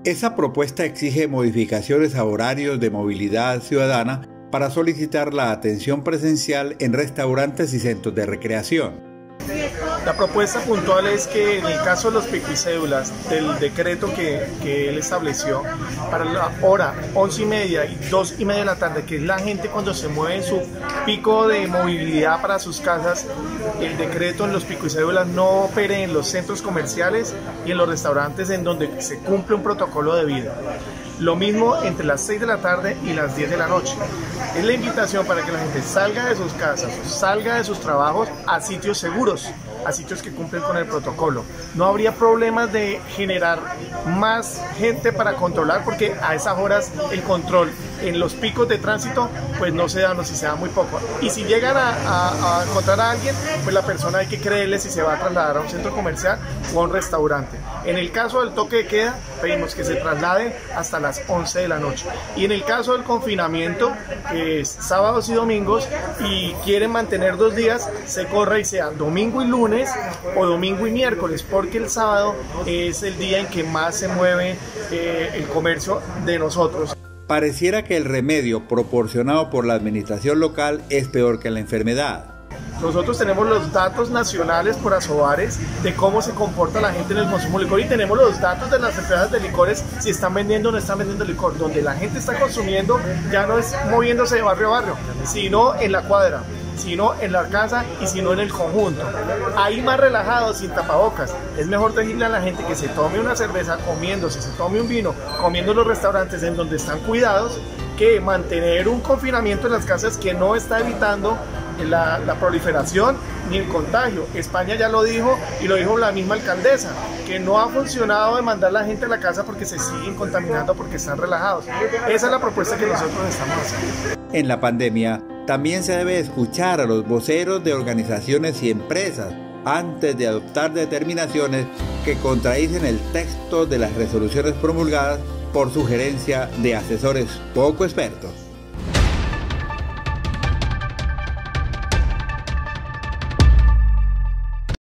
Esa propuesta exige modificaciones a horarios de movilidad ciudadana para solicitar la atención presencial en restaurantes y centros de recreación. La propuesta puntual es que en el caso de los pico y cédulas del decreto que él estableció para la hora 11:30 y 2:30 de la tarde, que es la gente cuando se mueve en su pico de movilidad para sus casas, el decreto en los pico y cédulas no opere en los centros comerciales y en los restaurantes en donde se cumple un protocolo de vida. Lo mismo entre las 6 de la tarde y las 10 de la noche. Es la invitación para que la gente salga de sus casas, salga de sus trabajos a sitios seguros, a sitios que cumplen con el protocolo. No habría problemas de generar más gente para controlar, porque a esas horas el control en los picos de tránsito pues no se da, o si se da muy poco. Y si llegan a encontrar a alguien, pues la persona hay que creerle si se va a trasladar a un centro comercial o a un restaurante. En el caso del toque de queda, pedimos que se trasladen hasta las 11 de la noche. Y en el caso del confinamiento, que es sábados y domingos, y quieren mantener 2 días, se corra y sea domingo y lunes o domingo y miércoles, porque el sábado es el día en que más se mueve el comercio de nosotros. Pareciera que el remedio proporcionado por la administración local es peor que la enfermedad. Nosotros tenemos los datos nacionales por asobares de cómo se comporta la gente en el consumo de licor, y tenemos los datos de las empresas de licores, si están vendiendo o no están vendiendo licor. Donde la gente está consumiendo ya no es moviéndose de barrio a barrio, sino en la cuadra, sino en la casa y sino en el conjunto. Ahí más relajado, sin tapabocas. Es mejor decirle a la gente que se tome una cerveza comiéndose, se tome un vino comiendo en los restaurantes en donde están cuidados, que mantener un confinamiento en las casas que no está evitando la proliferación ni el contagio. España ya lo dijo, y lo dijo la misma alcaldesa, que no ha funcionado de mandar a la gente a la casa porque se siguen contaminando, porque están relajados. Esa es la propuesta que nosotros estamos haciendo. En la pandemia también se debe escuchar a los voceros de organizaciones y empresas antes de adoptar determinaciones que contradicen el texto de las resoluciones promulgadas por sugerencia de asesores poco expertos.